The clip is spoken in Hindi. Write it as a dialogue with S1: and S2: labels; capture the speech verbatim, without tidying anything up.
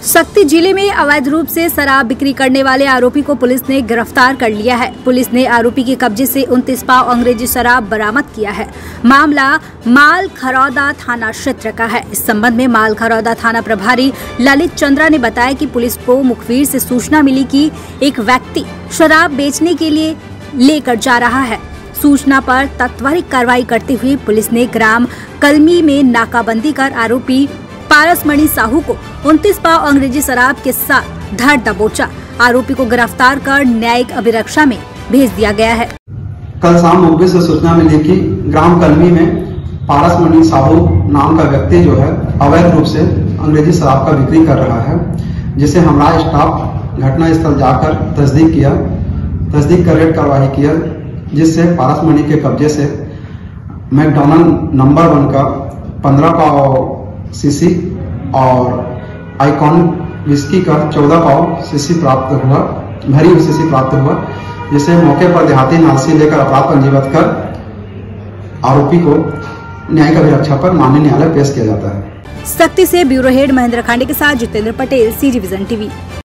S1: शक्ति जिले में अवैध रूप से शराब बिक्री करने वाले आरोपी को पुलिस ने गिरफ्तार कर लिया है। पुलिस ने आरोपी के कब्जे से उनतीस पाव अंग्रेजी शराब बरामद किया है। मामला माल खरौदा थाना क्षेत्र का है। इस संबंध में माल खरौदा थाना प्रभारी ललित चंद्रा ने बताया कि पुलिस को मुखबिर से सूचना मिली कि एक व्यक्ति शराब बेचने के लिए लेकर जा रहा है। सूचना पर त्वरित कार्रवाई करते हुए पुलिस ने ग्राम कलमी में नाकाबंदी कर आरोपी पारसमणि साहू को उनतीस पाव अंग्रेजी शराब के साथ धर दबोचा। आरोपी को गिरफ्तार कर न्यायिक अभिरक्षा में भेज दिया गया है।
S2: कल शाम मुखबिर से सूचना मिली कि ग्राम कलमी में पारसमणि साहू नाम का व्यक्ति जो है अवैध रूप से अंग्रेजी शराब का बिक्री कर रहा है, जिसे हमारा स्टाफ घटना स्थल जाकर तस्दीक किया तस्दीक कर रेड कार्रवाई किया, जिससे पारसमणि के कब्जे से मैकडॉनल्ड नंबर वन का पंद्रह पाव सीसी और आइकॉन विस्की का चौदह पाव सीसी प्राप्त हुआ भरी हुई सीसी प्राप्त हुआ, जिसे मौके पर देहाती नालसी लेकर अपराध पंजीबद्ध कर आरोपी को न्यायिक अभिरक्षा पर माननीय न्यायालय पेश किया जाता है।
S1: शक्ति से ब्यूरो हेड महेंद्र खांडे के साथ Jitendra Patel, C division TV.